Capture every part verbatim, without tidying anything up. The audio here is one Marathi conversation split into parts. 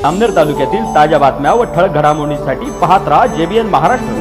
अमनेर तालुक्यातील ताज्या बातम्या व ठळक घडामोडींसाठी पाहत राहा जेबीएन महाराष्ट्र।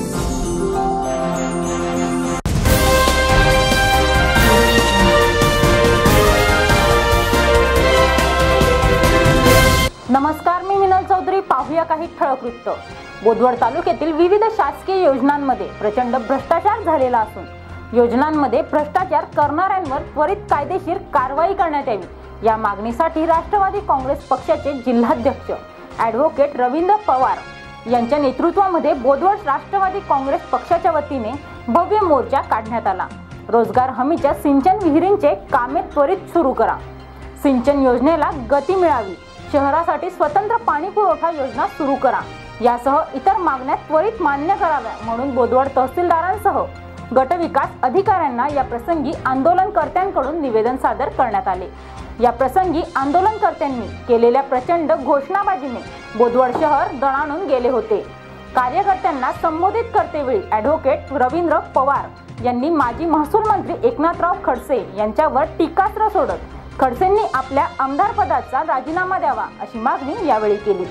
नमस्कार, मी मिनल चौधरी। पाहूया काही ठळक वृत्त। बोदवड तालुक्यातील विविध शासकीय योजनांमध्ये प्रचंड भ्रष्टाचार झालेला असून योजनांमध्ये भ्रष्टाचार करणाऱ्यांवर त्वरित कायदेशीर कारवाई करण्यात यावी या मागणीसाठी राष्ट्रवादी काँग्रेस पक्षाचे जिल्हाध्यक्ष ॲडव्होकेट रवींद्र पवार यांच्या नेतृत्वामध्ये बोदवड राष्ट्रवादी काँग्रेस पक्षाच्या वतीने भव्य मोर्चा काढण्यात आला। रोजगार हमीच्या सिंचन विहिरींचे कामे त्वरित सुरू करा, सिंचन योजनेला गती मिळावी, शहरासाठी स्वतंत्र पाणी पुरवठा योजना सुरू करा यासह इतर मागण्या त्वरित मान्य कराव्या म्हणून बोदवड तहसीलदारांसह गट विकास अधिकाऱ्यांना या प्रसंगी आंदोलनकर्त्यांकडून निवेदन सादर करण्यात आले। या प्रसंगी आंदोलनकर्त्यांनी केलेल्या प्रचंड घोषणाबाजीने बोदवड शहर दणाणून गेले होते। कार्यकर्त्यांना संबोधित करतेवेळी ॲडव्होकेट रवींद्र पवार यांनी माजी महसूल मंत्री एकनाथराव खडसे यांच्यावर टीकास्त्र सोडत खडसेंनी आपल्या आमदार पदाचा राजीनामा द्यावा अशी मागणी यावेळी केली।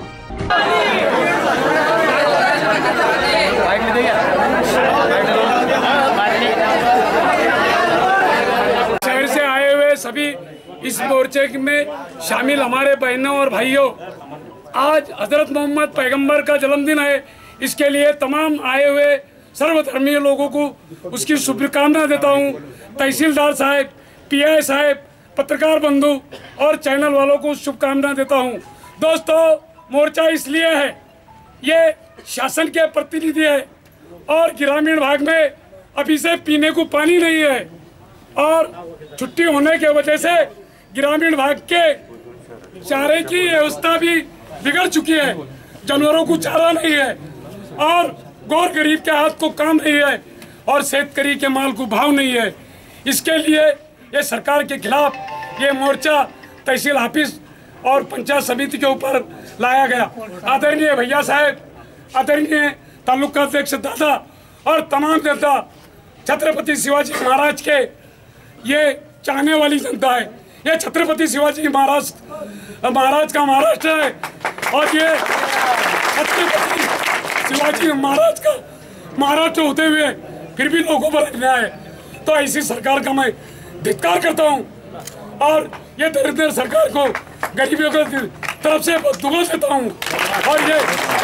शहर से आए हुए सभी इस मोर्चे में शामिल हमारे बहनों और भाइयों, आज हजरत मोहम्मद पैगंबर का जन्मदिन है। इसके लिए तमाम आए हुए सर्वधर्मीय लोगों को उसकी शुभकामना देता हूँ। तहसीलदार साहब, पीआई साहब, पत्रकार बंधु और चैनल वालों को शुभकामना देता हूँ। दोस्तों, मोर्चा इसलिए है, ये शासन के प्रतिनिधि है और ग्रामीण भाग में अभी से पीने को पानी नहीं है और छुट्टी होने के वजह से ग्रामीण भाग के चारे की व्यवस्था भी बिगड़ चुकी है। जानवरों को चारा नहीं है और गौर गरीब के हाथ को काम नहीं है और शेतकरी के माल को भाव नहीं है। इसके लिए ये सरकार के खिलाफ ये मोर्चा तहसील ऑफिस और पंचायत समिति के ऊपर लाया गया। आदरणीय भैया साहब, आदरणीय तालुका अध्यक्ष दादा और तमाम जनता, छत्रपति शिवाजी महाराज के ये चाहने वाली जनता है। ये छत्रपति शिवाजी महाराज महाराज का महाराष्ट्र है और ये छत्रपति शिवाजी महाराज का महाराष्ट्र होते हुए फिर भी लोगों पर अन्याय है। तो ऐसी सरकार का मैं धिक्कार करता हूँ और ये दरिद्र सरकार को गरीबियों की तरफ से दुआ देता हूँ और ये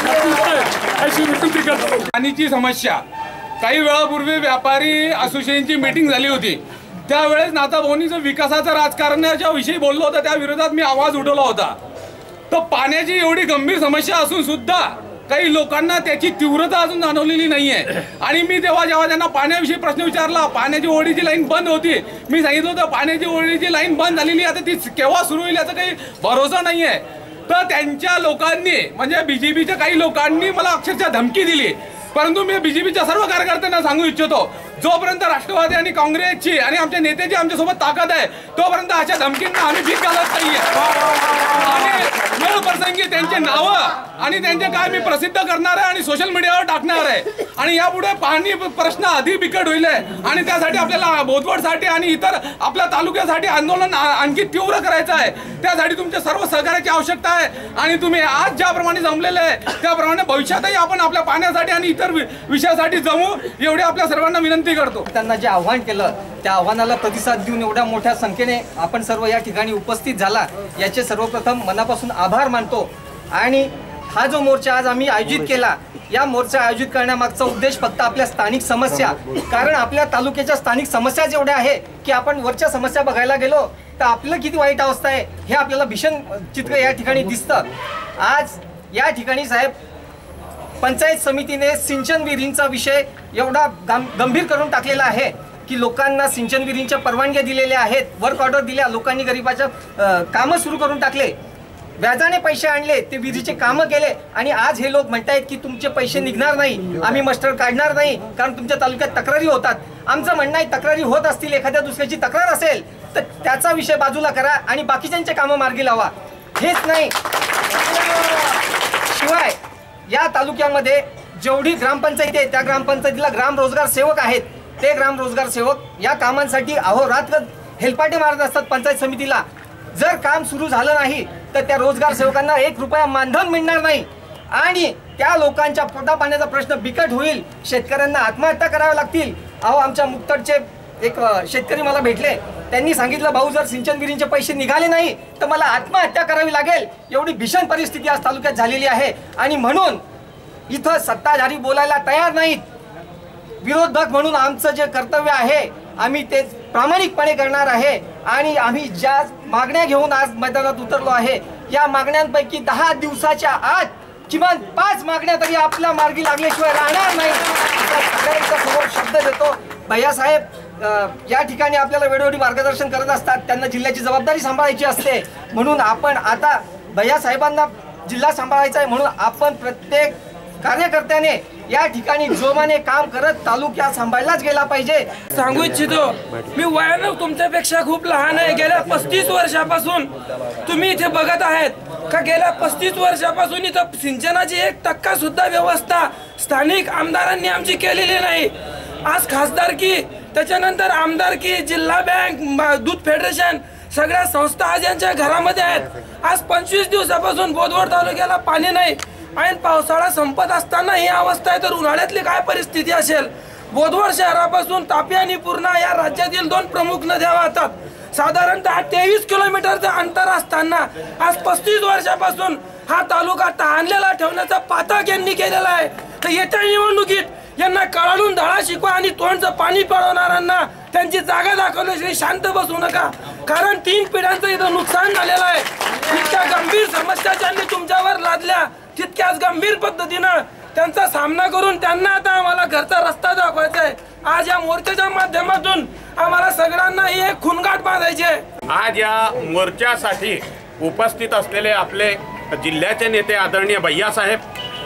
ऐसी विनंती करता हूँ। पाण्याची समस्या काही वेळापूर्वी व्यापारी असोसिएशनची मीटिंग झाली होती। त्यावेळेस नाथाभाऊंचं विकासाचं राजकारणाच्या विषयी बोललो होता, त्या विरोधात मी आवाज उठवला होता। तो पाण्याची एवढी गंभीर समस्या असून सुद्धा काही लोकांना त्याची तीव्रता अजून जाणवलेली नाहीये। आणि मी तेव्हा जेव्हा त्यांना पाण्याविषयी प्रश्न विचारला, पाण्याची ओढीची लाईन बंद होती, मी सांगितलं होतं पाण्याची ओढीची लाईन बंद झालेली, आता ती केव्हा सुरू होईल याचा काही भरोसा नाहीये। तर त्यांच्या लोकांनी म्हणजे बीजेपीच्या काही लोकांनी मला अक्षरशः धमकी दिली। परंतु मी बीजेपीच्या सर्व कार्यकर्त्यांना सांगू इच्छितो, जोपर्यंत राष्ट्रवादी आणि काँग्रेसची आणि आमच्या नेत्याची आमच्यासोबत ताकद आहे तोपर्यंत अशा धमकींना आम्ही भीक घालत नाहीये। वेळ प्रसंगी त्यांचे नावं आणि त्यांचे काय मी प्रसिद्ध करणार आहे आणि सोशल मीडियावर टाकणार आहे आणि यापुढे पाणी प्रश्न अधिक बिकट होईल आणि त्यासाठी आपल्याला बोदवडसाठी आणि इतर आपल्या तालुक्यासाठी आंदोलन आणखी तीव्र करायचं आहे। त्यासाठी तुमच्या सर्व सहकार्याची आवश्यकता आहे आणि तुम्ही आज ज्याप्रमाणे जमलेले आहे त्याप्रमाणे भविष्यातही आपण आपल्या पाण्यासाठी आणि इतर विषयासाठी जमू एवढी आपल्या सर्वांना विनंती करतो। त्यांना जे आव्हान केलं त्या आव्हानाला प्रतिसाद देऊन एवढ्या मोठ्या संख्येने आपण सर्व या ठिकाणी उपस्थित झाला याचे सर्वप्रथम मनापासून आभार मानतो। आणि हा जो मोर्चा आज आम्ही आयोजित केला, या मोर्चा आयोजित करण्यामागचा उद्देश फक्त आपल्या स्थानिक समस्या, कारण आपल्या तालुक्याच्या स्थानिक समस्या जेवढ्या आहे की आपण वरच्या समस्या बघायला गेलो तर आपलं किती वाईट अवस्था आहे हे आपल्याला भीषण चित्र या ठिकाणी दिसतं। आज या ठिकाणी साहेब पंचायत समितीने सिंचन विहिरींचा विषय एवढा गंभीर करून टाकलेला आहे की लोकांना सिंचन विहिरींच्या परवानग्या दिलेल्या आहेत, वर्क ऑर्डर दिल्या, लोकांनी गरीबाच्या कामं सुरू करून टाकले, व्याजाने पैसे आणले, ते विहिरीचे कामं केले आणि आज हे लोक म्हणतायत की तुमचे पैसे निघणार नाही, आम्ही मस्टर काढणार नाही कारण तुमच्या तालुक्यात तक्रारी होतात। आमचं म्हणणं आहे तक्रारी होत असतील, एखाद्या दुसऱ्याची तक्रार असेल तर त्याचा विषय बाजूला करा आणि बाकीच्यांचे कामं मार्गी लावा। हेच नाही, शिवाय या तालुक्यामध्ये जेवढी ग्रामपंचायती आहे त्या ग्रामपंचायतीला ग्राम रोजगार सेवक आहेत, ते ग्राम रोजगार सेवक या कामांसाठी अहोरात्र हेलपाटे मारत असतात पंचायत समितीला। जर काम सुरू झालं नाही तर त्या रोजगार सेवकांना एक रुपया मानधन मिळणार नाही आणि त्या लोकांच्या पोटापाण्याचा प्रश्न बिकट होईल. शेतकऱ्यांना आत्महत्या कराव्या लागतील. अहो, आमच्या मुक्तडचे एक शेतकरी मला भेटले. त्यांनी सांगितलं, भाऊ जर सिंचन विहिरींचे पैसे निघाले नाही तर मला आत्महत्या करावी लागेल. एवढी भीषण परिस्थिती आज तालुक्यात झालेली आहे आणि म्हणून इथं सत्ताधारी बोलायला तयार नाहीत. विरोधक म्हणून आमचं जे कर्तव्य आहे आम्ही ते प्रामाणिकपणे करणार आहे आणि आम्ही ज्या मागण्या घेऊन आज मैदानात उतरलो आहे या मागण्यांपैकी दहा दिवसाच्या आत किमान पाच मागण्या तरी आपल्या मार्गी लागल्याशिवाय राहणार नाही. सगळ्यांच्या समोर शब्द देतो. भैयासाहेब या ठिकाणी आपल्याला वेळोवेळी मार्गदर्शन करत असतात. त्यांना जिल्ह्याची जबाबदारी सांभाळायची असते म्हणून आपण आता भैयासाहेबांना जिल्हा सांभाळायचा आहे म्हणून आपण प्रत्येक कार्यकर्त्याने या ठिकाणी जोमाने काम करत तालुक्यात सांभाळलाच गेला पाहिजे. सांगू इच्छितो, मी वयानं तुमच्यापेक्षा खूप लहान आहे. गेल्या पस्तीस वर्षापासून तुम्ही इथे बघत आहेत का गेल्या पस्तीस वर्षापासून इथं सिंचनाची एक टक्का सुद्धा व्यवस्था स्थानिक आमदारांनी आमची केलेली नाही. आज खासदारकी, त्याच्यानंतर आमदारकी, जिल्हा बँक, दूध फेडरेशन सगळ्या संस्था आज यांच्या घरामध्ये आहेत. आज पंचवीस दिवसापासून बोदवड तालुक्याला पाणी नाही आणि पावसाळा संपत असताना ही अवस्था आहे तर उन्हाळ्यातली काय परिस्थिती असेल. बोदवड शहरापासून तापी आणि पूर्णा या राज्यातील दोन प्रमुख नद्या वाहतात. साधारणतः तेवीस किलोमीटरचं अंतर असताना आज पस्तीस वर्षापासून हा तालुका तहानलेला ठेवण्याचा पातक यांनी केलेला आहे. तर येत्या निवडणुकीत यांना कळालून धडा शिकवा आणि तोंडचं पाणी पळवणाऱ्यांना त्यांची जागा दाखवल्याशिवाय शांत बसू नका. कारण तीन पिढ्यांचं इथं नुकसान झालेलं आहे. इतक्या गंभीर समस्या ज्यांनी तुमच्यावर लादल्या तितक्याच गंभीर पद्धतीनं त्यांचा सामना करून त्यांना आता आम्हाला घरचा रस्ता दाखवायचा आहे. आज या मोर्चाच्या माध्यमातून आम्हाला सगळ्यांना ही एक खुणगाठ बांधायची आहे. आज या मोर्चासाठी उपस्थित असलेले आपले जिल्ह्याचे नेते आदरणीय भैयासाहेब,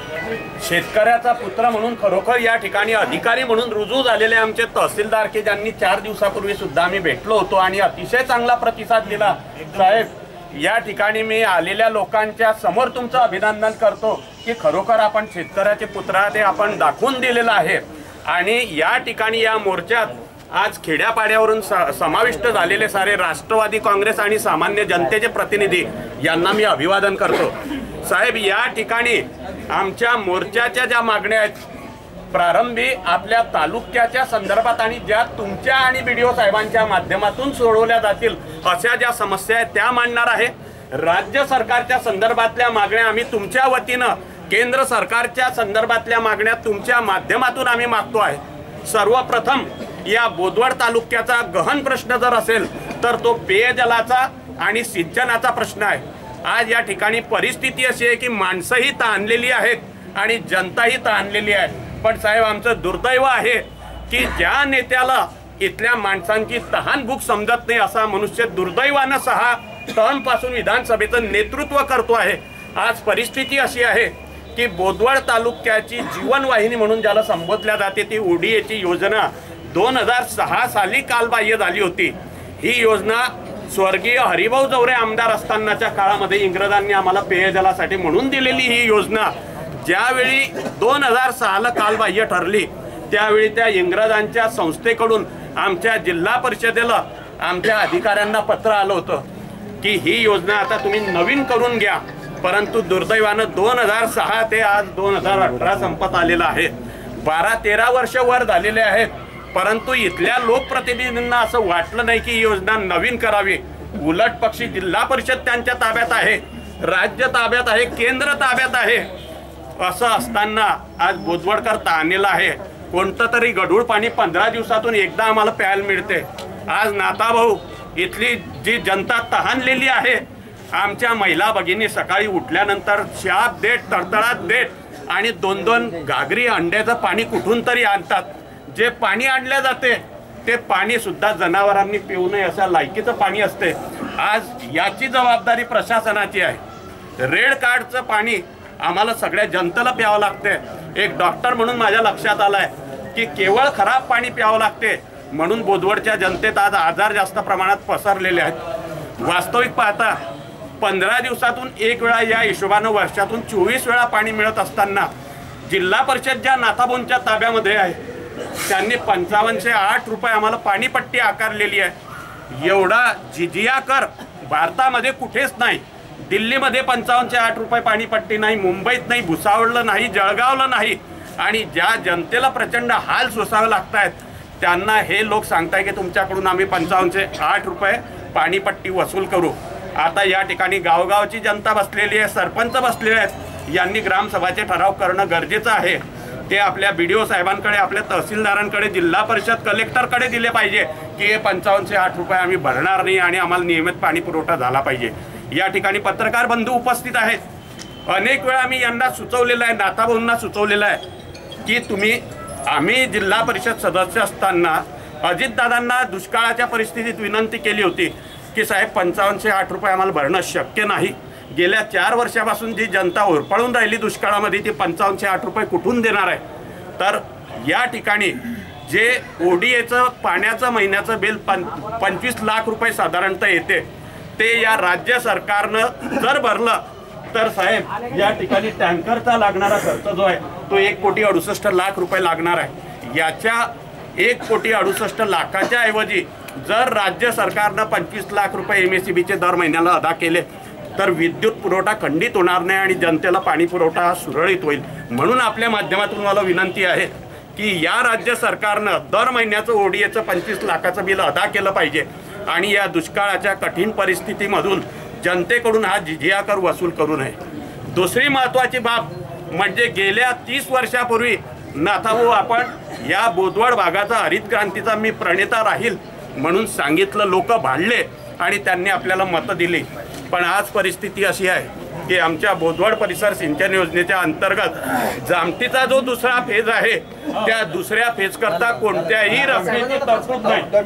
शेतकऱ्याचा पुत्र म्हणून खरोखर या ठिकाणी अधिकारी म्हणून रुजू झालेले आमचे तहसीलदार की ज्यांनी चार दिवसापूर्वी सुद्धा आम्ही भेटलो होतो आणि अतिशय चांगला प्रतिसाद दिला. साहेब, या ठिकाणी मी आलेल्या लोकांच्या समोर तुमचं अभिनंदन करतो की खरोखर आपण शेतकऱ्याचे पुत्र ते आपण दाखवून दिलेलं आहे. आणि या ठिकाणी या मोर्चात आज खेड्यापाड्यावरून समाविष्ट झालेले सारे राष्ट्रवादी काँग्रेस आणि सामान्य जनतेचे प्रतिनिधी यांना मी अभिवादन करतो. साहेब, या ठिकाणी आमच्या मोर्चाच्या ज्या मागण्या आहेत प्रारंभी आपल्या तालुक्याच्या संदर्भात आणि ज्या तुमच्या आणि बी डी ओ साहेबांच्या माध्यमातून सोडवल्या जातील अशा ज्या समस्या आहेत त्या मांडणार आहे. राज्य सरकारच्या संदर्भातल्या मागण्या आम्ही तुमच्या वतीनं, केंद्र सरकारच्या संदर्भातल्या मागण्या तुमच्या माध्यमातून आम्ही मागतो आहे. सर्वप्रथम या बोदवड तालुक्याचा गहन प्रश्न जर असेल तर तो पेयजलाचा आणि सिंचनाचा प्रश्न आहे. आज या ठिकाणी परिस्थिती अशी आहे की माणसंही ताणलेली आहेत आणि जनताही ताणलेली आहे. पण साहेब, आमचं दुर्दैव आहे की ज्या नेत्याला इथल्या माणसांची तहानभूक समजत नाही असा मनुष्य दुर्दैवानं सहा टर्मपासून विधानसभेचं नेतृत्व करतो आहे. आज परिस्थिती अशी आहे की बोदवड तालुक्याची जीवनवाहिनी म्हणून ज्याला संबोधल्या जाते ती ओडीएची योजना दोन हजार सहा साली कालबाह्य झाली होती. ही योजना स्वर्गीय हरिभाऊ जवरे आमदार असतानाच्या काळामध्ये इंग्रजांनी आम्हाला पेयजलासाठी म्हणून दिलेली ही योजना ज्यावेळी दोन हजार सहाला कालबाह्य ठरली त्यावेळी त्या इंग्रजांच्या संस्थेकडून आमच्या जिल्हा परिषदेला आमच्या अधिकाऱ्यांना पत्र आलं होतं की ही योजना आता तुम्ही नवीन करून घ्या. परंतु दुर्दैवानं दोन हजार सहा ते आज दोन हजार अठरा संपत आलेला आहे. बारा तेरा वर्ष वर झालेले आहेत. परंतु इथल्या लोकप्रतिनिधींना असं वाटलं नाही की ही योजना नवीन करावी. उलट पक्षी जिल्हा परिषद त्यांच्या ताब्यात आहे, राज्य ताब्यात आहे, केंद्र ताब्यात आहे. असं असताना आज बोदवडकर ताणलेला आहे. कोणतं तरी गढूळ पाणी पंधरा दिवसातून एकदा आम्हाला प्यायला मिळते. आज नाताभाऊ, इथली जी जनता तहानलेली आहे. आमच्या महिला भगिनी सकाळी उठल्यानंतर शाप देठ, तळतळात देठ आणि दोन दोन घागरी अंड्याचं पाणी कुठून तरी आणतात. जे पाणी आणले जाते ते पाणी सुद्धा जनावरांनी पिऊ नये अशा लायकीचं पाणी असते. आज याची जबाबदारी प्रशासनाची आहे. रेड कार्डचं पाणी आम्हाला सगळ्या जनतेला प्यावं लागते. एक डॉक्टर म्हणून माझ्या लक्षात आलंय की केवळ खराब पाणी प्यावं लागते म्हणून बोदवडच्या जनतेत आज आजार जास्त प्रमाणात पसरलेले आहेत. वास्तविक पाहता पंधरा दिवसातून एक वेळा या हिशोबानं वर्षातून चोवीस वेळा पाणी मिळत असताना जिल्हा परिषद ज्या नाथाबोनच्या ताब्यामध्ये आहे त्यांनी पंचावन्नशे आठ रुपये आम्हाला पाणीपट्टी आकारलेली आहे. एवढा जिजिया कर भारतामध्ये कुठेच नाही. दिल्लीमध्ये पंचावन्नशे आठ रुपये पाणीपट्टी नाही, मुंबईत नाही, भुसावळला नाही, जळगावला नाही. आणि ज्या जनतेला प्रचंड हाल सोसावे लागत आहेत त्यांना हे लोक सांगताय की तुमच्याकडून आम्ही पंचावन्नशे आठ रुपये पाणीपट्टी वसूल करू. आता या ठिकाणी गावगावची जनता बसलेली आहे, सरपंच बसलेले आहेत. यांनी ग्रामसभाचे ठराव करणं गरजेचं आहे. ते आपल्या बी डी ओ साहेबांकडे, आपल्या तहसीलदारांकडे, जिल्हा परिषद कलेक्टरकडे दिले पाहिजे की हे पंचावन्नशे आठ रुपये आम्ही भरणार नाही आणि आम्हाला नियमित पाणी पुरवठा झाला पाहिजे. या ठिकाणी पत्रकार बंधू उपस्थित आहेत. अनेक वेळा आम्ही यांना सुचवलेलं आहे, नाथाभाऊंना सुचवलेलं आहे की तुम्ही, आम्ही जिल्हा परिषद सदस्य असताना अजितदादांना दुष्काळाच्या परिस्थितीत विनंती केली होती की साहेब पंचावन्नशे आठ रुपये आम्हाला भरणं शक्य नाही. गेल्या चार वर्षापासून जी जनता ओरपळून राहिली दुष्काळामध्ये ती पंचावन्नशे आठ रुपये कुठून देणार आहे. तर या ठिकाणी जे ओ डी एचं पाण्याचं महिन्याचं बिल पं पंचवीस लाख रुपये साधारणतः येते ते या राज्य सरकारनं जर भरलं तर साहेब या ठिकाणी टँकरचा लागणारा खर्च जो आहे तो एक कोटी अडुसष्ट लाख रुपये लागणार आहे. याच्या एक कोटी अडुसष्ट लाखाच्या ऐवजी जर राज्य सरकारनं पंचवीस लाख रुपये एम एस सी बीचे दर महिन्याला अदा केले तर विद्युत पुरवठा खंडित होणार नाही आणि जनतेला पाणी पुरवठा हा सुरळीत होईल. म्हणून आपल्या माध्यमातून मला विनंती आहे की या राज्य सरकारनं दर महिन्याचं ओ डी एचं पंचवीस लाखाचं बिल अदा केलं पाहिजे आणि या दुष्काळाच्या कठीण परिस्थितीमधून जनतेकडून हा जिजिया कर वसूल करू नये. दुसरी महत्त्वाची बाब म्हणजे गेल्या तीस वर्षापूर्वी नाथाभाऊ आपण या बोदवड भागाचा हरित क्रांतीचा मी प्रणेता राहील म्हणून सांगितलं, लोक भांडले आणि त्यांनी आपल्याला मतं दिली. पण आज परिस्थिती अशी आहे की आमच्या बोदवड परिसर सिंचन योजनेच्या अंतर्गत जामठीचा जो दुसरा फेज आहे त्या दुसऱ्या फेज करता कोणत्याही रकमेची तरतूद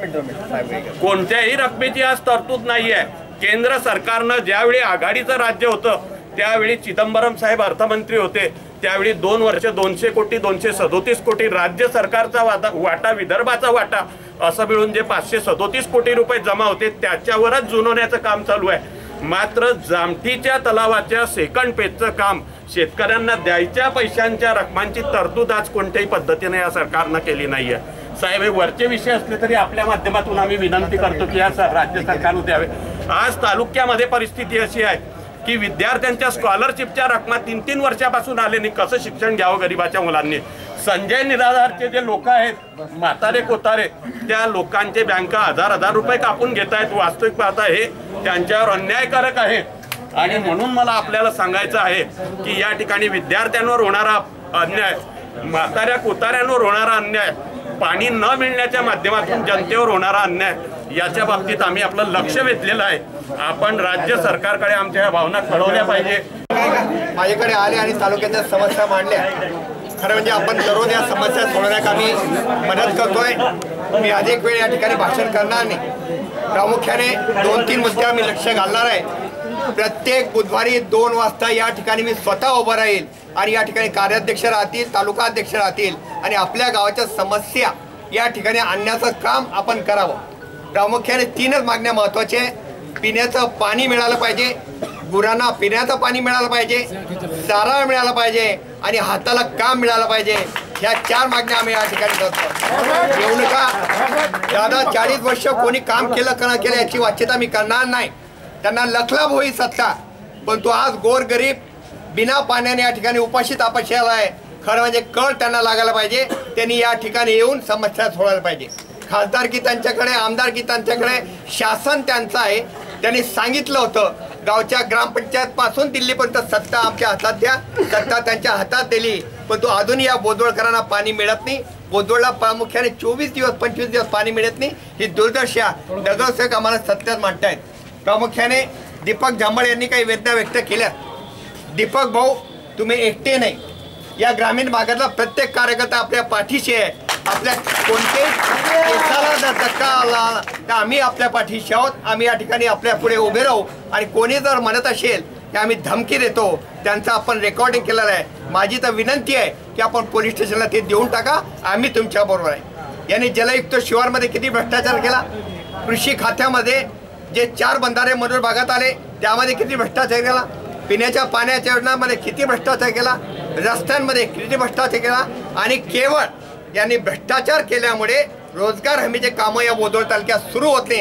नाही. कोणत्याही रकमेची आज तरतूद नाही आहे. केंद्र सरकारनं ज्यावेळी आघाडीचं राज्य होतं त्यावेळी चिदंबरम साहेब अर्थमंत्री होते त्यावेळी दोन वर्ष दोनशे कोटी दोनशे सदोतीस कोटी राज्य सरकारचा वाटा वाटा विदर्भाचा वाटा असं मिळून जे पाचशे सदोतीस कोटी रुपये जमा होते त्याच्यावरच जुनवण्याचं काम चालू आहे. मात्र जामठीच्या तलावाच्या सेकंड पेजचं काम शेतकऱ्यांना द्यायच्या पैशांच्या रकमांची तरतूद आज कोणत्याही पद्धतीने या सरकारनं केली नाही आहे. साहेब हे वरचे विषय असले तरी आपल्या माध्यमातून आम्ही विनंती करतो की या राज्य सरकारनं द्यावे. आज तालुक्यामध्ये परिस्थिती अशी आहे की विद्यार्थ्यांच्या स्कॉलरशिपच्या रकमा तीन तीन वर्षापासून आले नाही. कसं शिक्षण घ्यावं गरिबाच्या मुलांनी. संजय निराधारचे जे लोक आहेत म्हातारे कोतारे त्या लोकांचे बँका हजार हजार रुपये कापून घेत आहेत. वास्तविक पाहता हे त्यांच्यावर अन्यायकारक आहे आणि म्हणून मला आपल्याला सांगायचं आहे की या ठिकाणी विद्यार्थ्यांवर होणारा अन्याय, म्हाताऱ्या कोताऱ्यांवर होणारा अन्याय, पाणी न मिळण्याच्या माध्यमातून जनतेवर होणारा अन्याय याच्या बाबतीत आम्ही आपलं लक्ष वेधलेलं आहे. आपण राज्य सरकारकडे आमच्या भावना कळवल्या पाहिजे. माझ्याकडे आले आणि तालुक्याच्या समस्या मांडल्या. खरं म्हणजे आपण दररोज या समस्या सोडवण्यात आम्ही मदत करतोय. मी अधिक वेळ या ठिकाणी भाषण करणार नाही. प्रामुख्याने दोन तीन मुद्दे आम्ही लक्ष घालणार आहे. प्रत्येक बुधवारी दोन वाजता या ठिकाणी मी स्वतः उभं राहील आणि या ठिकाणी कार्याध्यक्ष राहतील, तालुका अध्यक्ष राहतील आणि आपल्या गावाच्या समस्या या ठिकाणी आणण्याचं काम आपण करावं. प्रामुख्याने तीनच मागण्या महत्त्वाच्या आहे. पिण्याचं पाणी मिळालं पाहिजे, गुरांना पिण्याचं पाणी मिळालं पाहिजे, चारा मिळाला पाहिजे आणि हाताला काम मिळालं पाहिजे. ह्या चार मागण्या आम्ही या ठिकाणी करतो. येऊ नका दादा, चाळीस वर्ष कोणी काम केलं का न केलं याची वाच्यता मी करणार नाही. त्यांना लखलाभ होई सत्ता, पण तो आज गोरगरीब बिना पाण्याने या ठिकाणी उपाशी तापाशी आहे. खरं म्हणजे कळ त्यांना लागायला पाहिजे. त्यांनी या ठिकाणी येऊन समस्या सोडवायला पाहिजे. खासदारकी त्यांच्याकडे, आमदारकी त्यांच्याकडे, शासन त्यांचं आहे. त्यांनी सांगितलं होतं गावच्या ग्रामपंचायत पासून दिल्लीपर्यंत सत्ता आमच्या हातात द्या, सत्ता त्यांच्या हातात दिली. पण तो अजून या बोदवडकरांना पाणी मिळत नाही. बोदवडला प्रामुख्याने चोवीस दिवस पंचवीस दिवस पाणी मिळत नाही. ही दुर्दशा नगरसेवक आम्हाला सत्यात मांडतायत. प्रामुख्याने दीपक झांबळ यांनी काही वेदना व्यक्त केल्या. दीपक भाऊ, तुम्ही एकटे नाही, या ग्रामीण भागातला प्रत्येक कार्यकर्ता आपल्या पाठीशी आहे. आपल्या कोणत्याही केसाला जर धक्का आला तर आम्ही आपल्या पाठीशी आहोत. आम्ही या ठिकाणी आपल्या पुढे उभे राहू आणि कोणी जर म्हणत असेल की आम्ही धमकी देतो, त्यांचं आपण रेकॉर्डिंग केलेलं आहे. माझी तर विनंती आहे की आपण पोलीस स्टेशनला ते देऊन टाका. आम्ही तुमच्याबरोबर आहे. यांनी जलयुक्त शिवारमध्ये किती भ्रष्टाचार केला. कृषी खात्यामध्ये जे चार बंधारे मजूर भागात आले त्यामध्ये किती भ्रष्टाचार केला. पिण्याच्या पाण्याच्या योजनांमध्ये किती भ्रष्टाचार केला. रस्त्यांमध्ये किती भ्रष्टाचार केला. आणि केवळ यांनी भ्रष्टाचार केल्यामुळे रोजगार हमीचे कामं या बोदवड तालुक्यात सुरू होत नाही.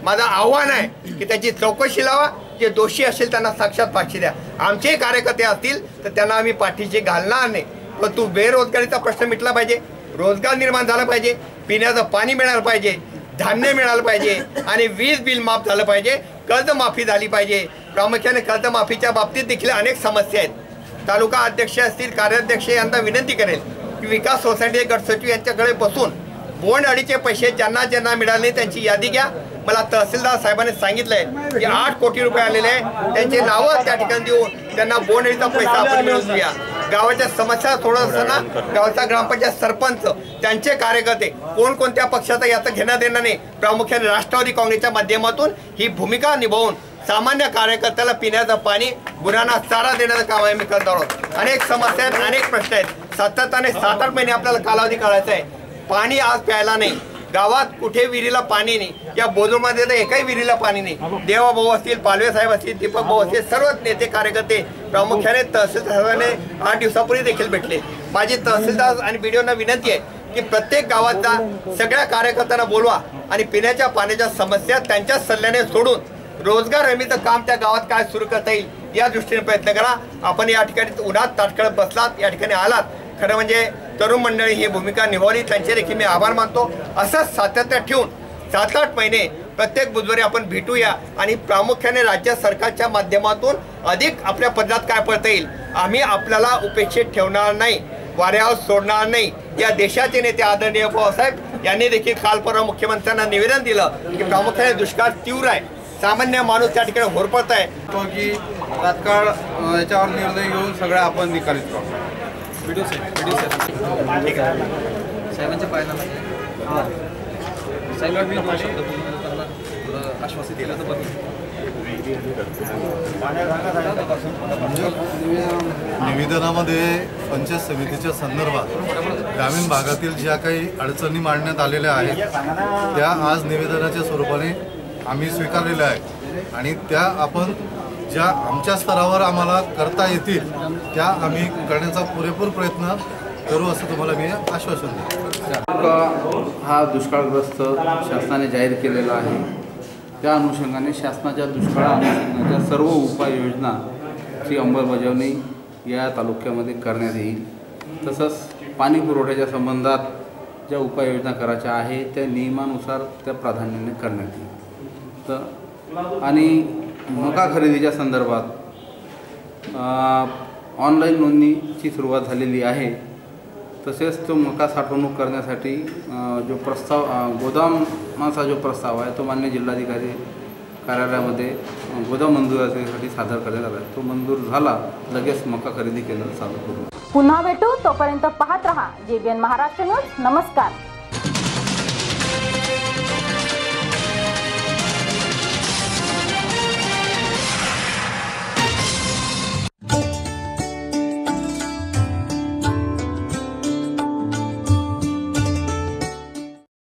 माझं आव्हान आहे की त्याची चौकशी लावा, जे दोषी असेल त्यांना साक्षात फाशी द्या. आमचे कार्यकर्ते असतील तर त्यांना आम्ही पाठीशी घालणार नाही. पण तू बेरोजगारीचा प्रश्न मिटला पाहिजे, रोजगार निर्माण झाला पाहिजे, पिण्याचं पाणी मिळालं पाहिजे, धान्य मिळालं पाहिजे आणि वीज बिल माफ झालं पाहिजे, कर्जमाफी झाली पाहिजे. प्रामुख्याने कर्जमाफीच्या बाबतीत देखील अनेक समस्या आहेत. तालुका अध्यक्ष असतील, कार्याध्यक्ष यांना विनंती करेल की विकास सोसायटी गट सचिव यांच्याकडे बसून बोंड अडीचे पैसे ज्यांना ज्यांना मिळाले त्यांची यादी घ्या. मला तहसीलदार साहेबांनी सांगितलंय की आठ कोटी रुपये आलेले आहे, त्यांचे नावं त्या ठिकाणी देऊन त्यांना बोंड अडीचा पैसा आपण मिळवून देऊया. गावाच्या समस्या सोडत असताना गावाचा ग्रामपंचायत सरपंच त्यांचे कार्यकर्ते कोणकोणत्या पक्षाचा याचं घेण्यात येणार नाही. प्रामुख्याने राष्ट्रवादी काँग्रेसच्या माध्यमातून ही भूमिका निभावून सामान्य कार्यकर्त्याला पिण्याचं पाणी, गुरांना चारा देण्याचं काम आम्ही करत आहोत. अनेक समस्या आहेत, अनेक प्रश्न आहेत. सातत्याने सात आठ महिने आपल्याला कालावधी काढायचा आहे. पाणी आज प्यायला नाही, गावात कुठे विहिरीला पाणी नाही. या बोजूरमध्ये तर एकाही विहिरीला पाणी नाही. देवा भाऊ असतील, पालवे साहेब असतील, दीपक भाऊ असतील, सर्वच नेते कार्यकर्ते प्रामुख्याने तहसीलदार साहेबांनी आठ दिवसापूर्वी देखील भेटले. माझी तहसीलदार आणि बीडीओंना विनंती आहे की प्रत्येक गावातल्या सगळ्या कार्यकर्त्यांना बोलवा आणि पिण्याच्या पाण्याच्या समस्या त्यांच्या सल्ल्याने सोडून रोजगार हमीचं काम त्या गावात काय सुरू करता येईल या दृष्टीने प्रयत्न करा. आपण या ठिकाणी उन्हात ताटकळत बसलात, या ठिकाणी आलात, खरं म्हणजे तरुण मंडळी ही भूमिका निभावली, त्यांचे देखील मी आभार मानतो. असंच सातत्य ठेवून सात आठ महिने प्रत्येक बुधवारी आपण भेटूया आणि प्रामुख्याने राज्य सरकारच्या माध्यमातून अधिक आपल्या पदरात काय पडता येईल. आम्ही आपल्याला उपेक्षित ठेवणार नाही, वाऱ्यावर सोडणार नाही. या देशाचे नेते आदरणीय पवारसाहेब यांनी देखील काल परवा मुख्यमंत्र्यांना निवेदन दिलं की प्रामुख्याने दुष्काळ तीव्र आहे, सामान्य माणूस त्या ठिकाणी होरपळत आहे. तो की तात्काळ याच्यावर निर्णय घेऊन सगळं आपण निकालित करू. व्हिडिओ साहेब व्हिडिओ साहेब ठीक आहे साहेबांच्या पायाला साहेब मी दोन शब्द बोलून त्यांना थोडं आश्वासित दिलं तर बघू. निवेदनामध्ये पंचायत समितीच्या संदर्भात ग्रामीण भागातील ज्या काही अडचणी मांडण्यात आलेल्या आहेत त्या आज निवेदनाच्या स्वरूपाने आम्ही स्वीकारलेल्या आहेत आणि त्या आपण ज्या आमच्या स्तरावर आम्हाला करता येतील त्या आम्ही करण्याचा पुरेपूर प्रयत्न करू असं तुम्हाला मी आश्वासन देतो. हा दुष्काळग्रस्त शासनाने जाहीर केलेला आहे. त्या अनुषंगाने शासनाच्या दुष्काळ अनुषंगाच्या सर्व उपाययोजनाची अंमलबजावणी या तालुक्यामध्ये करण्यात येईल. तसंच पाणी पुरवठ्याच्या संबंधात ज्या उपाययोजना करायच्या आहे त्या नियमानुसार त्या प्राधान्याने करण्यात येईल. तर आणि मका खरेदीच्या संदर्भात ऑनलाईन नोंदणीची सुरुवात झालेली आहे. तसेच तो मका साठवणूक करण्यासाठी जो प्रस्ताव गोदामाचा जो प्रस्ताव आहे तो मान्य जिल्हाधिकारी कार्यालयामध्ये गोदाम मंजुरीसाठी सादर करण्यात आला. तो मंजूर झाला लगेच मका खरेदी केंद्र चालू करू. पुन्हा भेटू, तोपर्यंत पाहत रहा जेबीएन महाराष्ट्र न्यूज. नमस्कार.